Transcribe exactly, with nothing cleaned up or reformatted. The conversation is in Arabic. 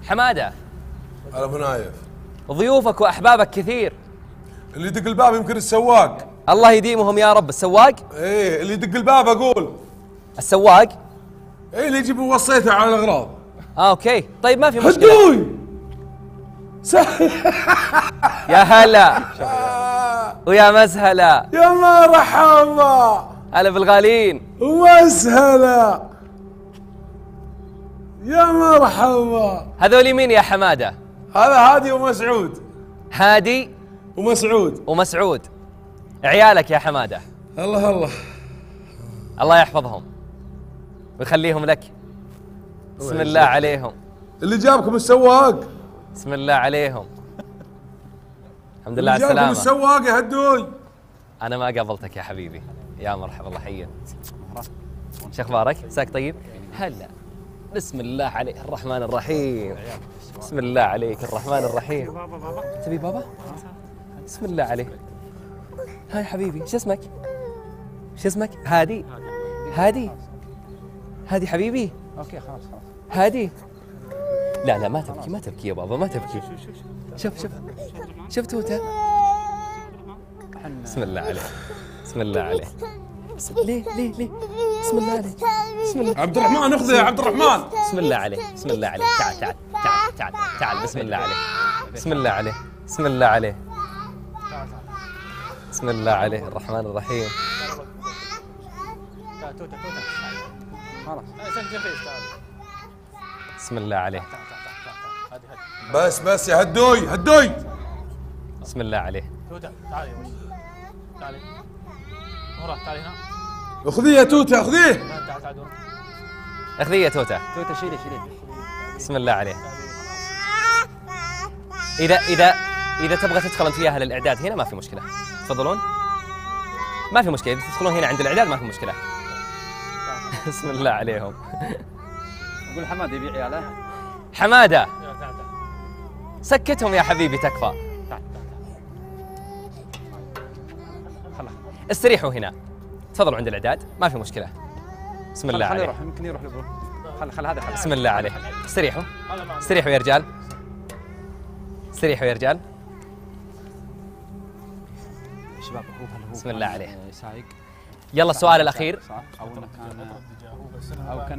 حماده. هلا ابو نايف. ضيوفك واحبابك كثير. اللي يدق الباب يمكن السواق. الله يديمهم يا رب. السواق؟ ايه اللي يدق الباب اقول. السواق؟ ايه اللي يجيب وصيته على الاغراض. اه اوكي طيب ما في مشكله. هدوي يا هلا ويا مسهلا. يا مرحبا. هلا بالغالين. ومسهلا. يا مرحبا. هذول مين يا حماده؟ هذا هادي ومسعود. هادي ومسعود. ومسعود عيالك يا حماده. الله الله. الله يحفظهم ويخليهم لك. بسم الله عليهم. اللي جابكم السواق. بسم الله عليهم. الحمد لله على اللي جابكم السلامة. السواق يا هدوي. أنا ما قابلتك يا حبيبي. يا مرحبا الله يحييك. شو أخبارك؟ عساك طيب؟ هلا. بسم الله عليك الرحمن الرحيم. بسم الله عليك الرحمن الرحيم. تبي بابا؟ بسم الله عليك. هاي حبيبي شو اسمك؟ شو اسمك؟ هادي. هادي. هادي حبيبي. اوكي خلاص خلاص. هادي. لا لا ما تبكي ما تبكي يا بابا ما تبكي. شوف شوف شوف توته. بسم الله عليك. بسم الله عليك. بسم ليه ليه ليه بسم الله عليك. بسم الله. عبد الرحمن اخذه يا عبد الرحمن. بسم الله عليك. بسم الله عليك. تعال تعال تعال تعال تعال. بسم الله عليك. بسم الله عليه. بسم الله عليه. بسم الله عليه الرحمن الرحيم. بسم الله عليه. بس بس يا هدوي هدوي. بسم الله عليه. توته تعالي يا وش. تعالي. نورة تعالي هنا. اخذيه يا توته اخذيه. تعال تعال دور. اخذيه يا توته. توته شيلي شيلي. بسم الله عليه. إذا إذا إذا تبغى تدخل أنت وياها للإعداد هنا ما في مشكلة. تفضلون. ما في مشكلة إذا تدخلون هنا عند الإعداد ما في مشكلة. بسم الله عليهم. قول حماد يبيع عياله. حمادة سكتهم يا حبيبي تكفى. استريحوا هنا. تفضلوا عند الإعداد ما في مشكلة. بسم الله عليه. يروح يمكن يروح لبرو. خل خل هذا خل. بسم الله عليه. استريحوا استريحوا يا رجال. استريحوا يا رجال. شباب هو هل هو بسم الله عليه. سايق. يلا السؤال الأخير. صح او انه كان او كان